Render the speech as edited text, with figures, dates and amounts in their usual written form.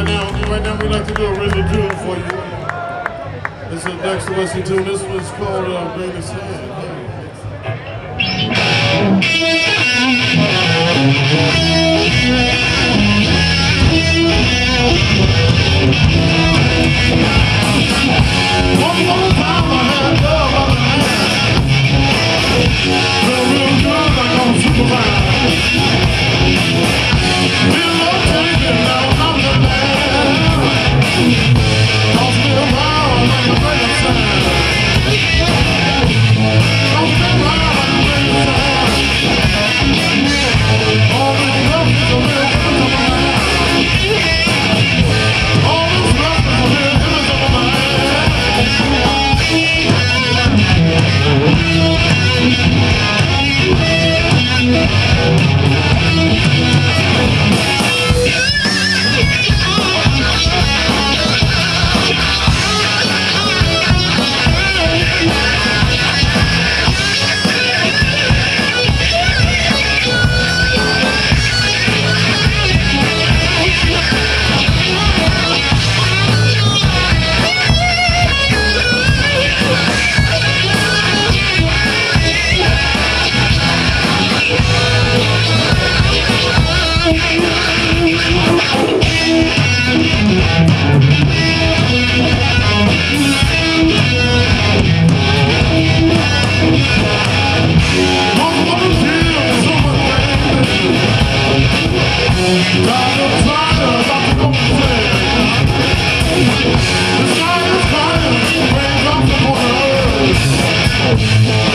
Right now, we like to do a rhythm drill for you. This is Dexter Wesley tune. This one's called Baby Sand. One more time, I had love on the hand. Feel real good like I'm Superman. Feel no changing now, I'm the man. Toss me around like a grain of sand. Toss me around like a grain of sand. All this love is a real image of a man. All this love is a real image of a man. The sky is fire, raindrops upon the earth.